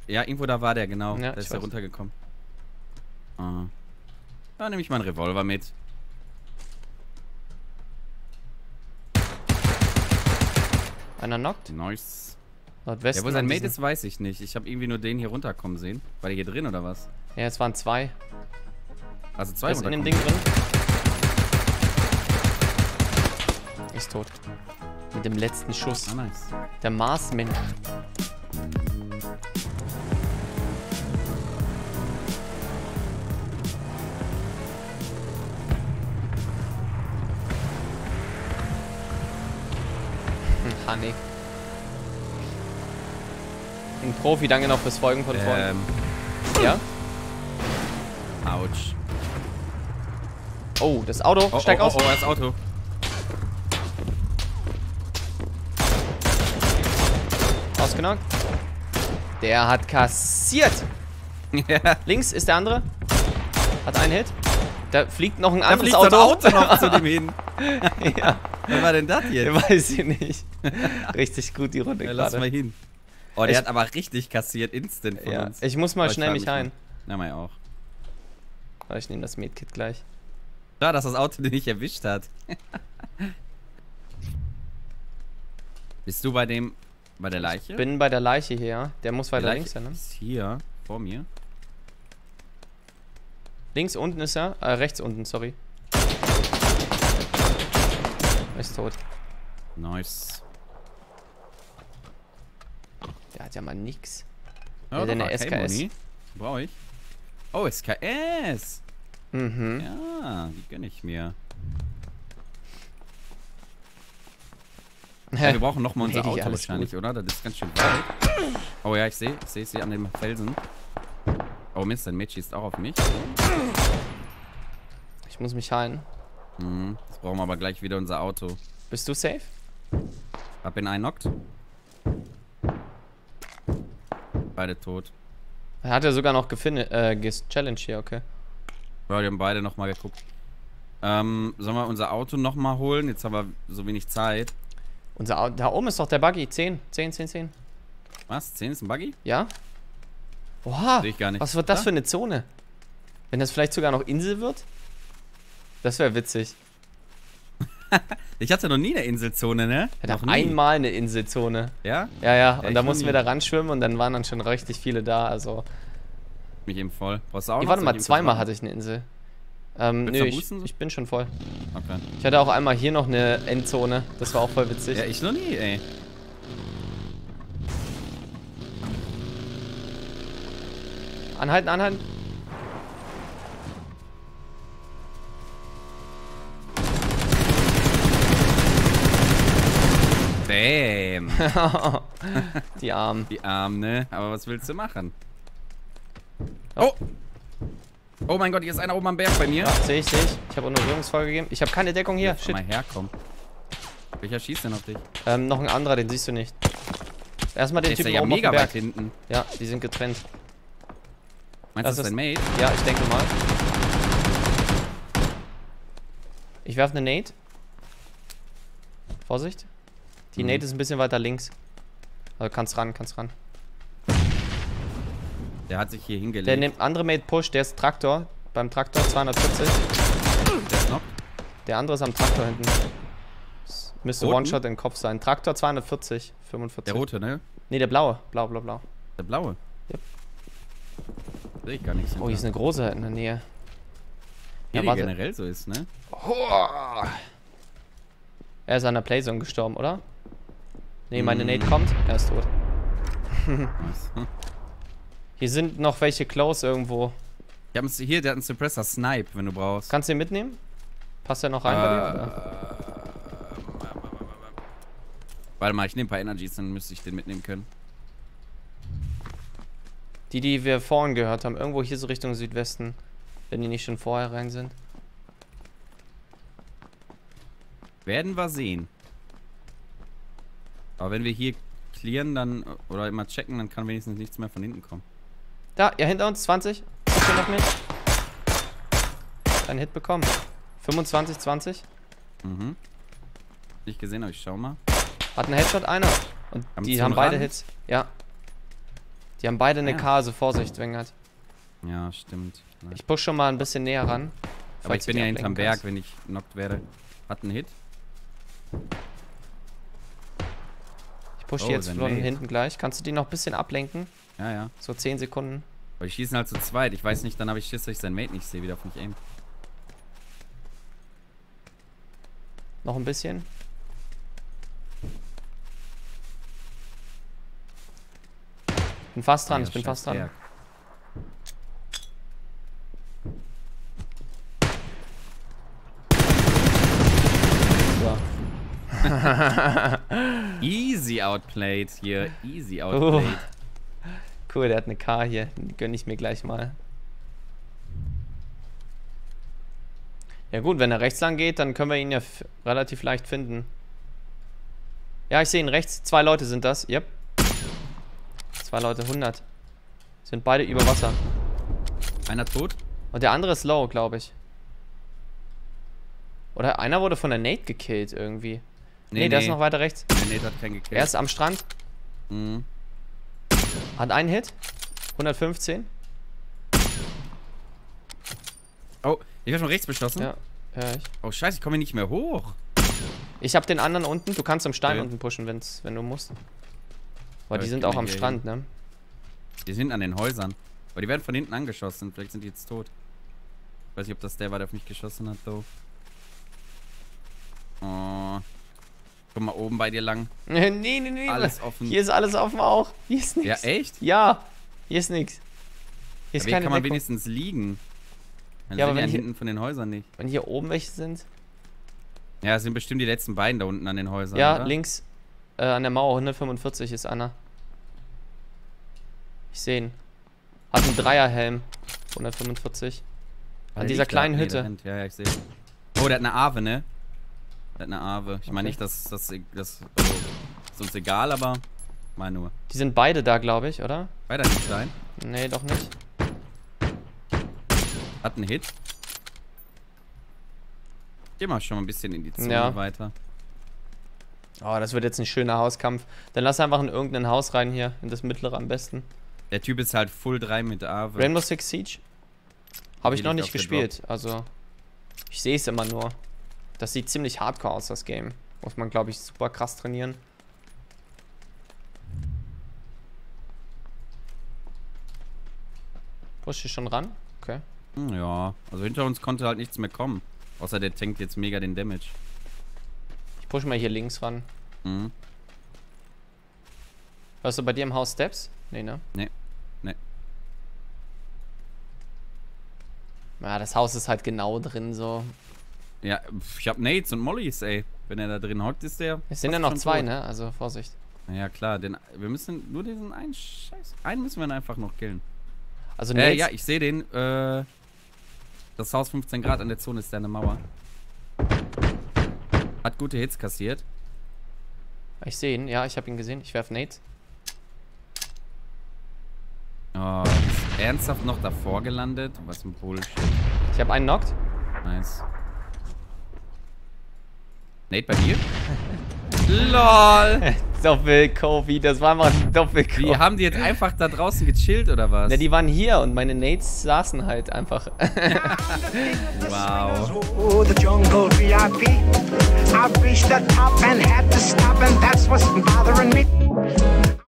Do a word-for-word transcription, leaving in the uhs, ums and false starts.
Ja, irgendwo da war der, genau. Ja, da ist ich er weiß. runtergekommen. Ah. Da nehme ich mal einen Revolver mit. Einer knockt. Nice. Nordwesten. Ja, wo sein an Mate diesen- ist, weiß ich nicht. Ich habe irgendwie nur den hier runterkommen sehen. War der hier drin oder was? Ja, es waren zwei. Also zwei Der ist in dem runterkommen. Ding drin. Ist tot. Mit dem letzten Schuss. Ah, nice. Der Marsmensch. Hm, Honey. Ein Profi, danke noch fürs Folgen von vorhin. Ähm, Ja? ouch. Oh, das Auto. Oh, Steig oh, aus. oh, oh, das Auto. Ausgenockt. Der hat kassiert. Ja. Links ist der andere. Hat einen Hit. Da fliegt noch ein Da anderes fliegt Auto. so ein Auto noch zu dem hin. Ja, Wer war denn das jetzt? weiß ich nicht. Richtig gut die Runde Ja, lass mal gerade. hin. Oh, der Ich- hat aber richtig kassiert, instant von Ja, uns. ich muss mal Oh, ich schnell frag mich mich ein. mal. Na, mal auch. Warte, ich nehme das Medkit gleich. Schade, dass das Auto den nicht erwischt hat. Bist du bei dem, bei der Leiche? Bin bei der Leiche hier, ja. Der muss Die weiter Leiche links sein, ne? ist hier, vor mir. Links unten ist er. Äh, rechts unten, sorry. Ist tot. Nice. Der hat ja mal nix. Ja, Ja, doch, deine A K S K S. Muni. Brauche ich. Oh, S K S. Mhm. Ja, die gönne ich mir. Ja, wir brauchen nochmal unser Nee, Auto alles wahrscheinlich, gut. oder? Das ist ganz schön weit. Oh ja, ich sehe, ich sehe, ich sehe an dem Felsen. Oh Mist, dein Mate schießt auch auf mich. Ich muss mich heilen. Mhm, jetzt brauchen wir aber gleich wieder unser Auto. Bist du safe? Hab ihn einnockt. Beide tot. Er hat ja sogar noch gefin- äh, Challenge hier, okay. Ja, die haben beide nochmal geguckt. Ähm, sollen wir unser Auto nochmal holen? Jetzt haben wir so wenig Zeit. Unser Au da oben ist doch der Buggy. zehn, zehn, zehn, zehn. Was? zehn ist ein Buggy? Ja? Oha, Sehe ich gar nicht. was wird das Da? für eine Zone? Wenn das vielleicht sogar noch Insel wird? Das wäre witzig. Ich hatte noch nie eine Inselzone, ne? Er hat Noch nie. einmal eine Inselzone. Ja? Ja, ja, und ich da noch mussten nie. wir da ran schwimmen und dann waren dann schon richtig viele da, also... Mich eben voll. Brauchst du auch Ich noch? warte Soll mal, ich ihm zweimal kurz hatte ich eine Insel. Ähm, Willst nö, du ich, boosten so? ich bin schon voll. machen? Okay. Ich hatte auch einmal hier noch eine Endzone, das war auch voll witzig. Ja, ich noch nie, ey. Anhalten, anhalten. Damn. Die Armen. Die Armen, ne? Aber was willst du machen? Oh! Oh mein Gott, hier ist einer oben am Berg bei mir. Ja, sehe ich, sehe ich. Ich habe Honorierungsfall gegeben. Ich habe keine Deckung hier. Soll Shit. mal herkommen. Welcher schießt denn auf dich? Ähm, noch ein anderer, den siehst du nicht. Erstmal den Der ist Typen ja oben auf mega dem Berg. weit hinten. Ja, die sind getrennt. Meinst du, Das das ist dein Mate? Ja, ich denke mal. Ich werfe eine Nade. Vorsicht. Die Mhm. Nade ist ein bisschen weiter links. Also kannst ran, kannst ran. Der hat sich hier hingelegt. Der nimmt andere Mate Push, der ist Traktor. Beim Traktor zweihundertvierzig. Der ist noch. Der andere ist am Traktor hinten. Das müsste Roten? One-Shot in den Kopf sein. Traktor zweihundertvierzig, fünfundvierzig. Der rote, ne? Ne, der blaue. Blau, blau, blau. Der blaue. Yep. Sehe ich gar nicht. Oh, hier ist eine große in der Nähe. Wie Ja, die warte. generell so ist, ne? Er ist an der Playzone gestorben, oder? Ne, meine Mm. Nade kommt. Er ist tot. Nice. Hm. Hier sind noch welche close irgendwo. Ich hab hier, der hat einen Suppressor Snipe, wenn du brauchst. Kannst du den mitnehmen? Passt der noch rein Äh, bei dir? Oder? Warte mal, ich nehme ein paar Energies, dann müsste ich den mitnehmen können. Die, die wir vorhin gehört haben. Irgendwo hier so Richtung Südwesten. Wenn die nicht schon vorher rein sind. Werden wir sehen. Aber wenn wir hier clearen, dann, oder immer checken, dann kann wenigstens nichts mehr von hinten kommen. Da, ja, hinter uns, zwanzig. Guck hier noch mit. Einen Hit bekommen. fünfundzwanzig, zwanzig. Mhm. Nicht gesehen, aber ich schau mal. Hat einen Headshot einer. Und Am die zum haben beide Rand? Hits. Ja. Die haben beide eine Ja. K, also Vorsicht, Wengert. Ja, stimmt. Ja. Ich push schon mal ein bisschen näher ran. Aber ich falls bin du ja die hinterm ablenken Berg, kannst. wenn ich knockt werde. Hat einen Hit. Ich push Oh, die jetzt sein von Mate. hinten gleich. Kannst du die noch ein bisschen ablenken? Ja, ja. So zehn Sekunden. Weil die schießen halt zu zweit. Ich weiß nicht, dann habe ich Schiss, dass ich seinen Mate nicht sehe, wieder auf mich aim. Noch ein bisschen. Bin fast dran, Ja, ich bin scheiß fast dran. Berg. So. Easy outplayed hier. Easy Oh. outplayed. Cool, der hat eine K hier. Die gönne ich mir gleich mal. Ja gut, wenn er rechts lang geht, dann können wir ihn ja f- relativ leicht finden. Ja, ich sehe ihn rechts. Zwei Leute sind das. Yep. Zwei Leute, hundert. Sind beide über Wasser. Einer tot? Und der andere ist low, glaube ich. Oder einer wurde von der Nate gekillt irgendwie. Nee, der ist noch weiter rechts. Der Nate hat keinen gekillt. Er ist am Strand. Mhm. Hat einen Hit. hundertfünfzehn. Oh, ich werde schon rechts beschossen. Ja, hör ich. Oh, scheiße, ich komme hier nicht mehr hoch. Ich habe den anderen unten. Du kannst am Stein Okay. unten pushen, wenn's, wenn du musst. Aber Ja, die ich sind geh auch mal am hier Strand, ne? Die sind an den Häusern. Aber die werden von hinten angeschossen. Vielleicht sind die jetzt tot. Ich weiß nicht, ob das der war, der auf mich geschossen hat, though. Oh. Komm mal oben bei dir lang. nee, nee, nee. Alles offen. Hier ist alles offen auch. Hier ist Ja, nichts. echt? Ja, hier ist nichts. Hier ist Aber hier keine kann man Deckung. wenigstens liegen. Dann Ja, sind aber ja wenn hier- hinten von den Häusern nicht. Wenn hier oben welche sind. Ja, es sind bestimmt die letzten beiden da unten an den Häusern, Ja, oder? links äh, an der Mauer hundertfünfundvierzig ist einer. Ich sehe ihn. Hat einen Dreierhelm. hundertfünfundvierzig. An Der dieser liegt da. kleinen Nee, Hütte. der rennt. Ja, ja, ich sehe. Oh, der hat eine Ave, ne? Der hat eine Ave. Ich meine Okay. nicht, dass das, das also, ist uns egal, aber mal nur. Die sind beide da, glaube ich, oder? Weiter nicht Stein. Nee, doch nicht. Hat einen Hit. Geh mal schon mal ein bisschen in die Zone Ja. weiter. Oh, das wird jetzt ein schöner Hauskampf. Dann lass einfach in irgendein Haus rein hier. In das mittlere am besten. Der Typ ist halt Full drei mit Ave. Rainbow Six Siege? Habe ich Geht noch nicht nicht auf der gespielt. Also, ich sehe es immer nur. Das sieht ziemlich hardcore aus, das Game. Muss man, glaube ich, super krass trainieren. Push ich schon ran? Okay. Hm, ja, also hinter uns konnte halt nichts mehr kommen. Außer der tankt jetzt mega den Damage. Ich push mal hier links ran. Mhm. Hörst du bei dir im Haus Steps? Nee, ne? Nee. Nee. Ja, das Haus ist halt genau drin so. Ja, pf, ich hab Nades und Mollys, ey. Wenn er da drin hockt, ist der. Es sind ja fast noch schon zwei, tot. ne? Also Vorsicht. Ja, klar, den, wir müssen nur diesen einen Scheiß. Einen müssen wir dann einfach noch killen. Also Äh, Nades, ja, ich sehe den. Äh, das Haus fünfzehn Grad an der Zone ist da eine Mauer. Hat gute Hits kassiert. ich sehe ihn. Ja, ich habe ihn gesehen. Ich werf Nades. Oh, ist ernsthaft noch davor gelandet? Was ein Bullshit. Ich habe einen knocked. Nice. Nate bei dir? LOL! Doppel-Kofi, das war einfach ein Doppel-Kofi. Wie, haben die jetzt einfach da draußen gechillt oder was? Ne, die waren hier und meine Nades saßen halt einfach. Wow. Oh, the jungle V I P. I reached the top and had to stop, and that's what's bothering me.